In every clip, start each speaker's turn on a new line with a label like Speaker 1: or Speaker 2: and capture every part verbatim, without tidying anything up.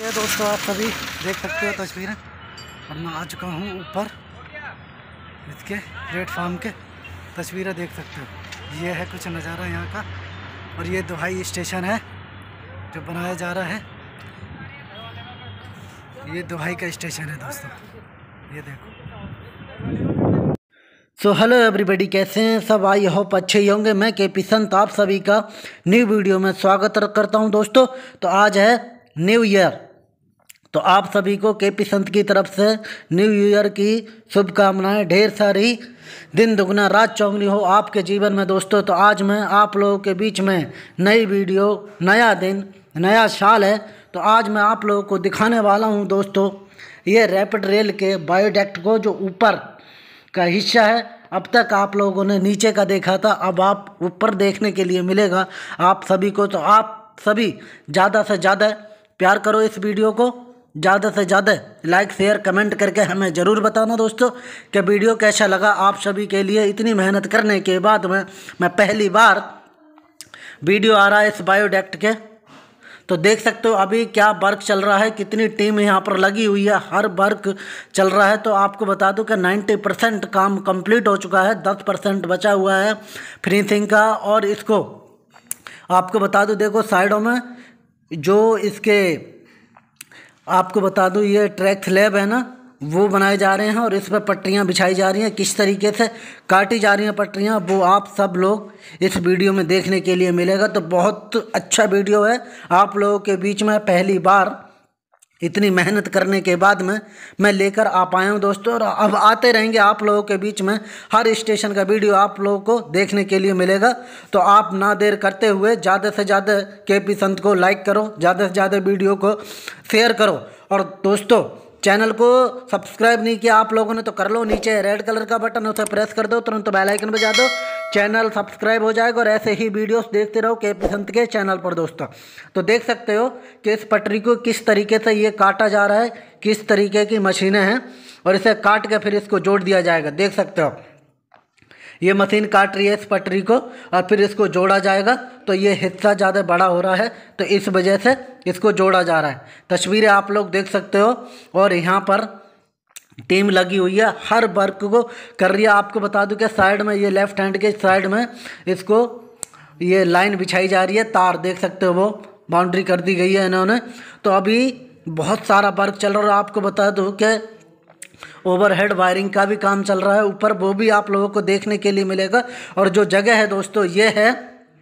Speaker 1: है दोस्तों, आप सभी देख सकते हो तस्वीरें। और मैं आ चुका हूँ ऊपर इसके प्लेटफार्म के। तस्वीरें देख सकते हो, ये है कुछ नज़ारा यहाँ का। और ये दुहाई स्टेशन है जो बनाया जा रहा है। ये दुहाई का स्टेशन है दोस्तों, ये देखो। सो हेलो एवरीबॉडी, कैसे हैं सब? आई होप अच्छे ही होंगे। मैं के पी संत आप सभी का न्यू वीडियो में स्वागत करता हूं दोस्तों। तो आज है न्यू ईयर, तो आप सभी को के पी संत की तरफ से न्यू ईयर की शुभकामनाएं। ढेर सारी दिन दुगना रात चौगनी हो आपके जीवन में दोस्तों। तो आज मैं आप लोगों के बीच में नई वीडियो, नया दिन, नया साल है, तो आज मैं आप लोगों को दिखाने वाला हूं दोस्तों ये रैपिड रेल के बायोडक्ट को, जो ऊपर का हिस्सा है। अब तक आप लोगों ने नीचे का देखा था, अब आप ऊपर देखने के लिए मिलेगा आप सभी को। तो आप सभी ज़्यादा से ज़्यादा प्यार करो इस वीडियो को, ज़्यादा से ज़्यादा लाइक शेयर कमेंट करके हमें ज़रूर बताना दोस्तों कि वीडियो कैसा लगा। आप सभी के लिए इतनी मेहनत करने के बाद में मैं पहली बार वीडियो आ रहा है इस बायोडक्ट के। तो देख सकते हो अभी क्या वर्क चल रहा है, कितनी टीम यहाँ पर लगी हुई है, हर वर्क चल रहा है। तो आपको बता दूं कि नब्बे परसेंट काम कंप्लीट हो चुका है, दस परसेंट बचा हुआ है फिनिशिंग का। और इसको आपको बता दूं, देखो साइडों में जो इसके आपको बता दूं ये ट्रैक स्लैब है ना, वो बनाए जा रहे हैं और इस पर पटरियाँ बिछाई जा रही हैं। किस तरीके से काटी जा रही हैं पटरियाँ, वो आप सब लोग इस वीडियो में देखने के लिए मिलेगा। तो बहुत अच्छा वीडियो है, आप लोगों के बीच में पहली बार इतनी मेहनत करने के बाद में मैं लेकर आ पाया हूँ दोस्तों। और अब आते रहेंगे आप लोगों के बीच में, हर स्टेशन का वीडियो आप लोगों को देखने के लिए मिलेगा। तो आप ना देर करते हुए ज़्यादा से ज़्यादा के पी संत को लाइक करो, ज़्यादा से ज़्यादा वीडियो को शेयर करो। और दोस्तों चैनल को सब्सक्राइब नहीं किया आप लोगों ने तो कर लो, नीचे रेड कलर का बटन उसे प्रेस कर दो, तुरंत बेल आइकन बजा दो, चैनल सब्सक्राइब हो जाएगा। और ऐसे ही वीडियोस देखते रहो के पी संत के चैनल पर दोस्तों। तो देख सकते हो कि इस पटरी को किस तरीके से ये काटा जा रहा है, किस तरीके की मशीनें हैं, और इसे काट के फिर इसको जोड़ दिया जाएगा। देख सकते हो ये मशीन काट रही है इस पटरी को और फिर इसको जोड़ा जाएगा। तो ये हिस्सा ज़्यादा बड़ा हो रहा है, तो इस वजह से इसको जोड़ा जा रहा है। तस्वीरें आप लोग देख सकते हो और यहाँ पर टीम लगी हुई है, हर वर्क को कर रही है। आपको बता दूं कि साइड में ये लेफ्ट हैंड के साइड में इसको ये लाइन बिछाई जा रही है, तार देख सकते हो वो बाउंड्री कर दी गई है इन्होंने। तो अभी बहुत सारा वर्क चल रहा है। आपको बता दूँ कि ओवरहेड वायरिंग का भी काम चल रहा है ऊपर, वो भी आप लोगों को देखने के लिए मिलेगा। और जो जगह है दोस्तों ये है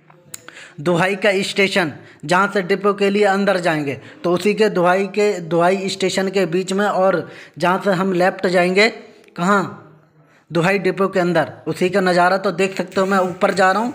Speaker 1: दुहाई का स्टेशन, जहाँ से डिपो के लिए अंदर जाएंगे। तो उसी के दुहाई के दुहाई स्टेशन के बीच में, और जहाँ से हम लेफ्ट जाएंगे कहाँ, दुहाई डिपो के अंदर, उसी का नज़ारा तो देख सकते हो। मैं ऊपर जा रहा हूँ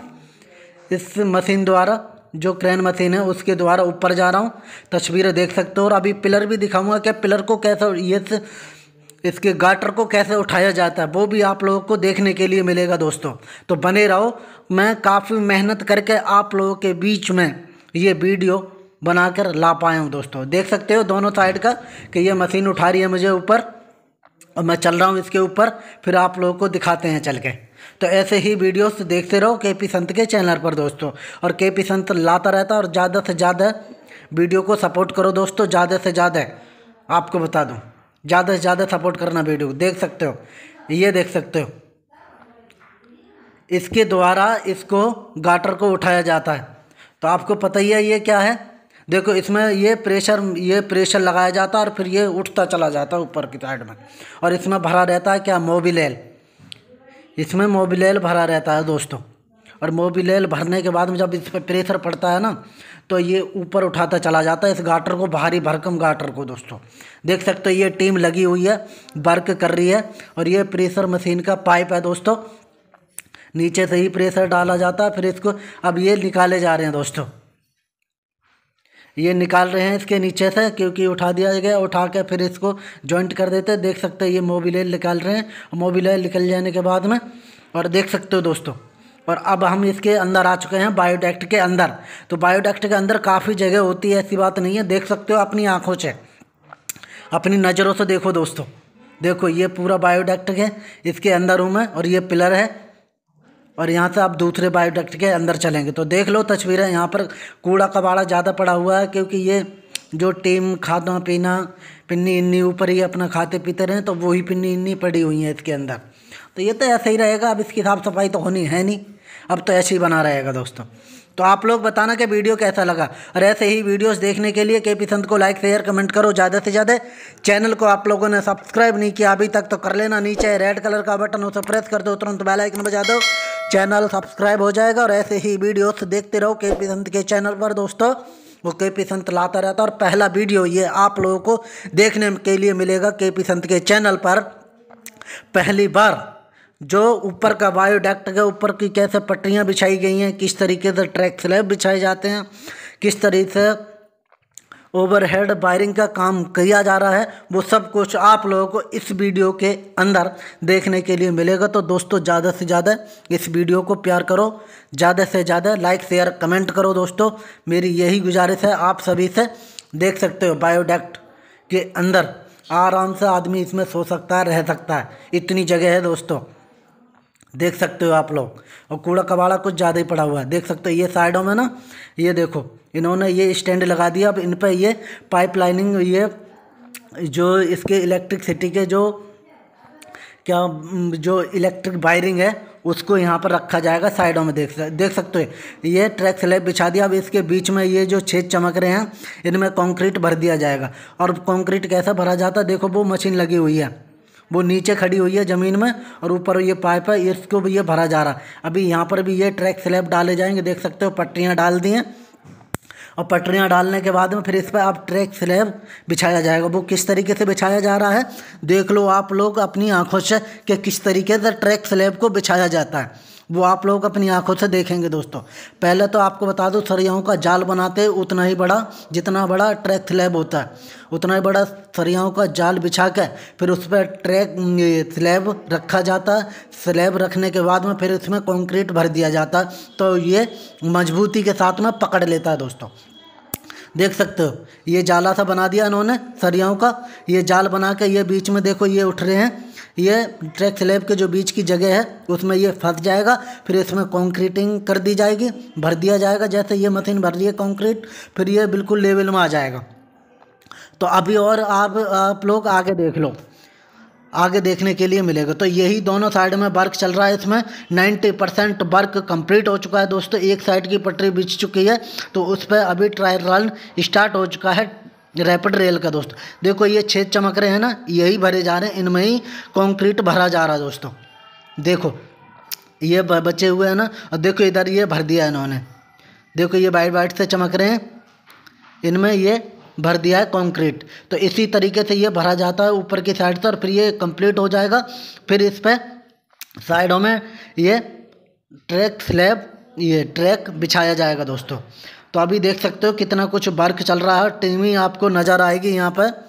Speaker 1: इस मशीन द्वारा, जो क्रेन मशीन है उसके द्वारा ऊपर जा रहा हूँ, तस्वीरें देख सकते हो। और अभी पिलर भी दिखाऊंगा कि पिलर को कैसे, ये इसके गाटर को कैसे उठाया जाता है, वो भी आप लोगों को देखने के लिए मिलेगा दोस्तों। तो बने रहो, मैं काफ़ी मेहनत करके आप लोगों के बीच में ये वीडियो बनाकर ला पाया हूँ दोस्तों। देख सकते हो दोनों साइड का कि ये मशीन उठा रही है मुझे ऊपर और मैं चल रहा हूँ इसके ऊपर, फिर आप लोगों को दिखाते हैं चल के। तो ऐसे ही वीडियोस देखते रहो के पी संत के चैनल पर दोस्तों। और के पी संत लाता रहता है, और ज़्यादा से ज़्यादा वीडियो को सपोर्ट करो दोस्तों, ज़्यादा से ज़्यादा। आपको बता दूँ ज़्यादा से ज़्यादा सपोर्ट करना वीडियो। देख सकते हो ये देख सकते हो इसके द्वारा इसको गाटर को उठाया जाता है। तो आपको पता ही है ये क्या है, देखो इसमें ये प्रेशर ये प्रेशर लगाया जाता है और फिर ये उठता चला जाता है ऊपर की साइड में। और इसमें भरा रहता है क्या, मोबिल, इसमें मोबिल भरा रहता है दोस्तों। और मोबिल भरने के बाद में जब इस पर प्रेशर पड़ता है ना, तो ये ऊपर उठाता चला जाता है इस गाटर को, भारी भरकम गाटर को दोस्तों। देख सकते हो ये टीम लगी हुई है, वर्क कर रही है। और ये प्रेशर मशीन का पाइप है दोस्तों, नीचे से ही प्रेशर डाला जाता है, फिर इसको अब ये निकाले जा रहे हैं दोस्तों, ये निकाल रहे हैं इसके नीचे से, क्योंकि उठा दिया गया, उठा के फिर इसको जॉइंट कर देते हैं। देख सकते हो ये मोबिल निकाल रहे हैं, मोबिल निकल जाने के बाद में, और देख सकते हो दोस्तों। और अब हम इसके अंदर आ चुके हैं बायोडक्ट के अंदर। तो बायोडक्ट के अंदर काफ़ी जगह होती है, ऐसी बात नहीं है। देख सकते हो अपनी आँखों से, अपनी नज़रों से देखो दोस्तों। देखो ये पूरा बायोडक्ट है, इसके अंदर हूँ मैं, और ये पिलर है, और यहाँ से आप दूसरे बायोडक्ट के अंदर चलेंगे। तो देख लो तस्वीरें, यहाँ पर कूड़ा कबाड़ा ज़्यादा पड़ा हुआ है, क्योंकि ये जो टीम खाना पीना पिन्नी इन्नी ऊपर ही अपना खाते पीते रहें, तो वही पिन्नी इन्नी पड़ी हुई हैं इसके अंदर। तो ये तो ऐसे ही रहेगा, अब इसकी साफ़ सफाई तो होनी है नहीं, अब तो ऐसे ही बना रहेगा दोस्तों। तो आप लोग बताना कि वीडियो कैसा लगा, और ऐसे ही वीडियोस देखने के लिए के पी संत को लाइक शेयर कमेंट करो ज़्यादा से ज़्यादा। चैनल को आप लोगों ने सब्सक्राइब नहीं किया अभी तक तो कर लेना, नीचे रेड कलर का बटन उसे प्रेस कर दो, तुरंत बेल आइकन बजा दो, चैनल सब्सक्राइब हो जाएगा। और ऐसे ही वीडियोस देखते रहो के पी संत के चैनल पर दोस्तों, वो के पी संत लाता रहता है। और पहला वीडियो ये आप लोगों को देखने के लिए मिलेगा के पी संत के चैनल पर पहली बार, जो ऊपर का बायोडक्ट के ऊपर की कैसे पटरियां बिछाई गई हैं, किस तरीके से ट्रैक स्लैब बिछाए जाते हैं, किस तरीके से ओवरहेड वायरिंग का काम किया जा रहा है, वो सब कुछ आप लोगों को इस वीडियो के अंदर देखने के लिए मिलेगा। तो दोस्तों ज़्यादा से ज़्यादा इस वीडियो को प्यार करो, ज़्यादा से ज़्यादा लाइक शेयर कमेंट करो दोस्तों, मेरी यही गुजारिश है आप सभी से। देख सकते हो बायोडक्ट के अंदर आराम से आदमी इसमें सो सकता है, रह सकता है, इतनी जगह है दोस्तों, देख सकते हो आप लोग। और कूड़ा कबाड़ा कुछ ज़्यादा ही पड़ा हुआ है, देख सकते हो ये साइडों में ना, ये देखो इन्होंने ये स्टैंड लगा दिया, अब इन पे ये पाइप लाइनिंग, ये जो इसके इलेक्ट्रिसिटी के जो क्या जो इलेक्ट्रिक वायरिंग है उसको यहाँ पर रखा जाएगा साइडों में। देख देख सकते हो ये ट्रैक स्लैब बिछा दिया, अब इसके बीच में ये जो छेद चमक रहे हैं इनमें कंक्रीट भर दिया जाएगा। और कंक्रीट कैसा भरा जाता है, देखो वो मशीन लगी हुई है, वो नीचे खड़ी हुई है ज़मीन में, और ऊपर ये पाइप है, इसको भी ये भरा जा रहा है। अभी यहाँ पर भी ये ट्रैक स्लैब डाले जाएंगे, देख सकते हो पटरियाँ डाल दी हैं, और पटरियाँ डालने के बाद में फिर इस पर अब ट्रैक स्लैब बिछाया जाएगा। वो किस तरीके से बिछाया जा रहा है देख लो आप लोग अपनी आंखों से कि किस तरीके से ट्रैक स्लैब को बिछाया जाता है, वो आप लोग अपनी आंखों से देखेंगे दोस्तों। पहले तो आपको बता दो सरियाओं का जाल बनाते उतना ही बड़ा, जितना बड़ा ट्रैक स्लैब होता है उतना ही बड़ा सरियाओं का जाल बिछा के फिर उस पर ट्रैक स्लैब रखा जाता है। स्लैब रखने के बाद में फिर इसमें कंक्रीट भर दिया जाता है, तो ये मजबूती के साथ में पकड़ लेता है दोस्तों। देख सकते हो ये जाला सा बना दिया इन्होंने सरियाओं का, ये जाल बना के ये बीच में देखो ये उठ रहे हैं, ये ट्रैक स्लैब के जो बीच की जगह है उसमें ये फंस जाएगा, फिर इसमें कंक्रीटिंग कर दी जाएगी, भर दिया जाएगा। जैसे ये मशीन भर रही है कंक्रीट, फिर ये बिल्कुल लेवल में आ जाएगा। तो अभी और आप आप लोग आगे देख लो, आगे देखने के लिए मिलेगा। तो यही दोनों साइड में वर्क चल रहा है, इसमें नब्बे परसेंट वर्क कंप्लीट हो चुका है दोस्तों। एक साइड की पटरी बिछ चुकी है, तो उस पर अभी ट्रायल रन स्टार्ट हो चुका है रैपिड रेल का दोस्तों। देखो ये छेद चमक रहे हैं ना, यही भरे जा रहे हैं, इनमें ही कंक्रीट भरा जा रहा है दोस्तों। देखो ये बचे हुए हैं ना, और देखो इधर ये भर दिया है इन्होंने, देखो ये वाइट वाइट से चमक रहे हैं, इनमें ये भर दिया है कंक्रीट। तो इसी तरीके से ये भरा जाता है ऊपर की साइड से, और फिर ये कंप्लीट हो जाएगा। फिर इस पर साइडों में ये ट्रैक स्लैब, ये ट्रैक बिछाया जाएगा दोस्तों। तो अभी देख सकते हो कितना कुछ वर्क चल रहा है, टीमी आपको नज़र आएगी यहाँ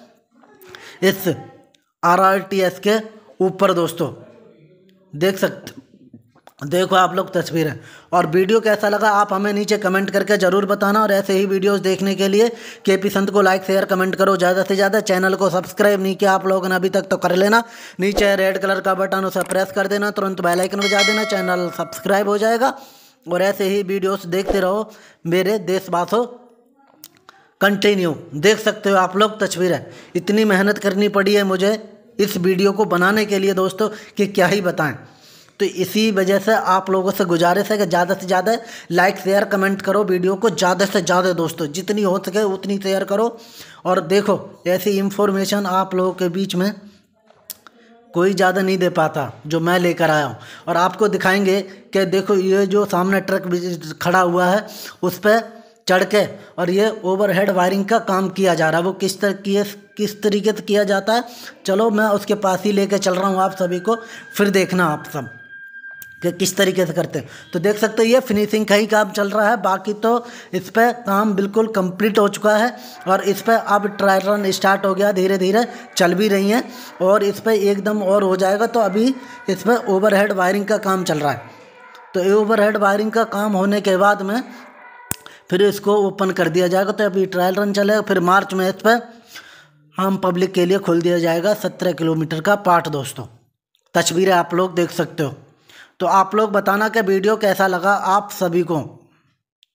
Speaker 1: पर इस आर आर टी एस के ऊपर दोस्तों, देख सकते देखो आप लोग तस्वीरें। और वीडियो कैसा लगा आप हमें नीचे कमेंट करके ज़रूर बताना, और ऐसे ही वीडियोस देखने के लिए के पी संत को लाइक शेयर कमेंट करो ज़्यादा से ज़्यादा। चैनल को सब्सक्राइब नहीं किया आप लोगों ने अभी तक तो कर लेना, नीचे रेड कलर का बटन उसे प्रेस कर देना, तुरंत बेल आइकन बजा देना, चैनल सब्सक्राइब हो जाएगा। और ऐसे ही वीडियोस देखते रहो मेरे देशवासियों, कंटिन्यू। देख सकते हो आप लोग तस्वीरें, इतनी मेहनत करनी पड़ी है मुझे इस वीडियो को बनाने के लिए दोस्तों कि क्या ही बताएं। तो इसी वजह से आप लोगों से गुजारिश है कि ज़्यादा से ज़्यादा लाइक शेयर कमेंट करो, वीडियो को ज़्यादा से ज़्यादा दोस्तों, जितनी हो सके उतनी शेयर करो। और देखो ऐसी इन्फॉर्मेशन आप लोगों के बीच में कोई ज़्यादा नहीं दे पाता जो मैं लेकर आया हूँ। और आपको दिखाएंगे कि देखो ये जो सामने ट्रक खड़ा हुआ है उस पर चढ़ के और ये ओवरहेड वायरिंग का काम किया जा रहा है, वो किस तरह किस तरीके से किया जाता है, चलो मैं उसके पास ही लेके चल रहा हूँ आप सभी को, फिर देखना आप सब कि किस तरीके से करते हैं। तो देख सकते हो ये फिनिशिंग का ही काम चल रहा है, बाकी तो इस पर काम बिल्कुल कंप्लीट हो चुका है। और इस पर अब ट्रायल रन स्टार्ट हो गया, धीरे धीरे चल भी रही हैं, और इस पर एकदम और हो जाएगा। तो अभी इस पर ओवरहेड वायरिंग का काम चल रहा है। तो ये ओवरहेड वायरिंग का काम होने के बाद में फिर इसको ओपन कर दिया जाएगा। तो अभी ट्रायल रन चलेगा, फिर मार्च में इस पर आम पब्लिक के लिए खोल दिया जाएगा सत्रह किलोमीटर का पार्ट दोस्तों। तस्वीरें आप लोग देख सकते हो। तो आप लोग बताना कि वीडियो कैसा लगा आप सभी को।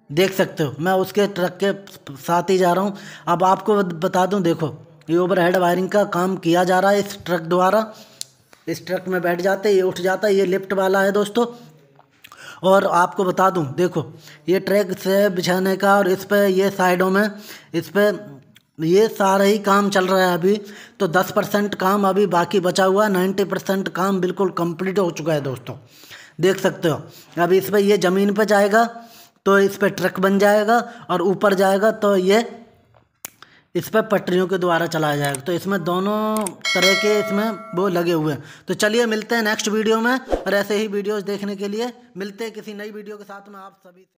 Speaker 1: देख सकते हो मैं उसके ट्रक के साथ ही जा रहा हूँ। अब आपको बता दूँ, देखो ये ओवरहेड वायरिंग का काम किया जा रहा है इस ट्रक द्वारा। इस ट्रक में बैठ जाते ये उठ जाता है, ये लिफ्ट वाला है दोस्तों। और आपको बता दूं, देखो ये ट्रैक से बिछाने का और इस पे ये साइडों में इस पे ये सारा ही काम चल रहा है अभी। तो दस परसेंट काम अभी बाकी बचा हुआ है, नाइन्टी परसेंट काम बिल्कुल कंप्लीट हो चुका है दोस्तों, देख सकते हो। अब इस पर ये ज़मीन पे जाएगा तो इस पर ट्रक बन जाएगा, और ऊपर जाएगा तो ये इस पर पटरियों के द्वारा चलाया जाएगा। तो इसमें दोनों तरह के इसमें वो लगे हुए हैं। तो चलिए मिलते हैं नेक्स्ट वीडियो में, और ऐसे ही वीडियोस देखने के लिए मिलते हैं किसी नई वीडियो के साथ में आप सभी।